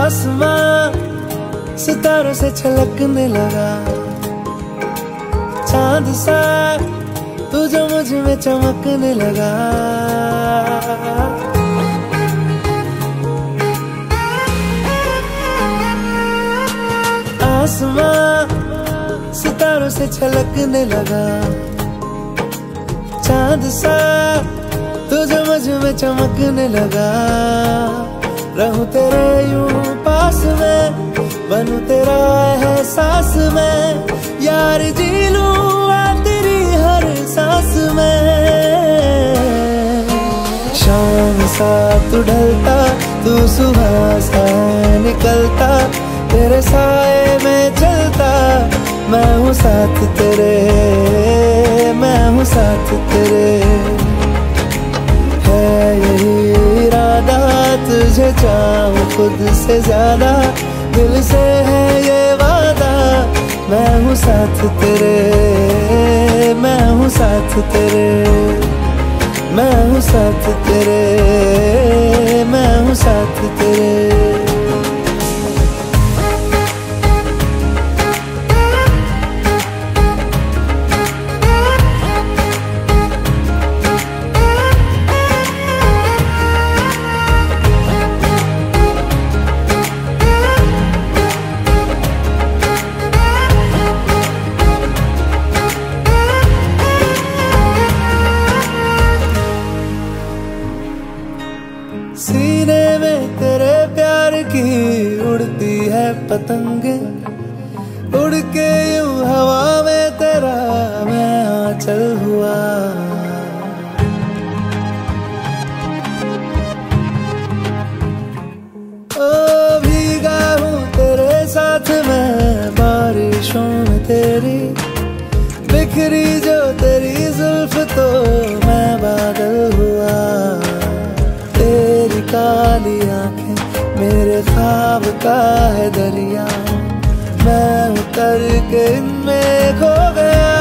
आसमां सितारों से छलकने लगा, चांद सा तू जो मुझ में चमकने लगा। आसमां सितारों से छलकने लगा, चांद सा तू जो मुझ में चमकने लगा। रहूं तेरे यूं पास में, बनूं तेरा एहसास में, यार जी लूं तेरी हर सांस में। शाम सा तू ढलता, तू सुबह सा निकलता, तेरे साए में चलता, मैं हूँ साथ तेरे, मैं हूँ साथ तेरे। है यही इरादा तुझे चाहूं खुद से ज्यादा, दिल से है ये वादा, मैं हूँ साथ तेरे, मैं हूँ साथ तेरे, मैं हूँ साथ तेरे, मैं हूँ साथ तेरे। सीने में तेरे प्यार की उड़ती है पतंगे, उड़ के यूं हवा में तेरा मैं आंचल हुआ। ओ भीगा हूँ तेरे साथ मैं बारिशों में तेरी, बिखरी जो तेरी जुल्फ तो मैं बादल हुआ। तेरी काली आंखें मेरे ख्वाब का है दरिया, मैं उतर के इनमें खो गया।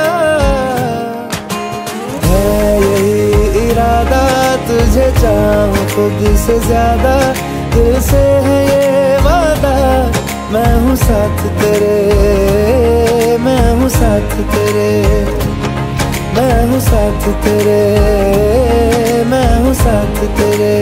है यही इरादा तुझे चाहूं खुद से ज्यादा, दिल से है ये वादा, मैं हूँ साथ तेरे, मैं हूँ साथ तेरे, मैं हूँ साथ तेरे, मैं हूँ साथ तेरे।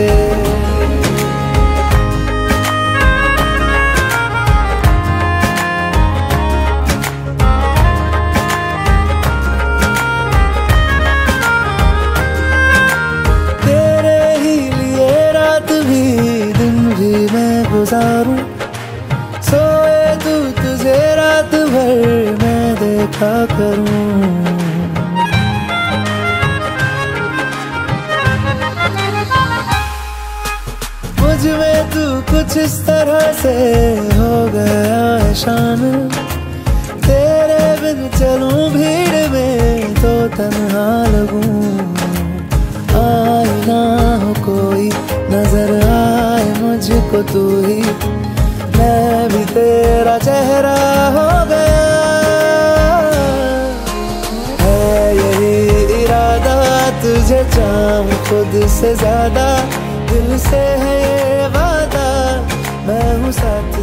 तेरे ही लिए रात भी दिन भी मैं गुजारूं, सोए तू तुझे रात भर मैं देखा करूं। मुझ में तू कुछ इस तरह से हो गया है शामिल, तेरे बिन चलूं भीड़ में तो तन्हा लगूं। आए ना हो कोई नजर आए मुझको तू ही, मैं भी तेरा चेहरा हो गया। है यही इरादा तुझे चाहूं खुद से ज्यादा, दिल से है ये वादा, मैं हूँ साथ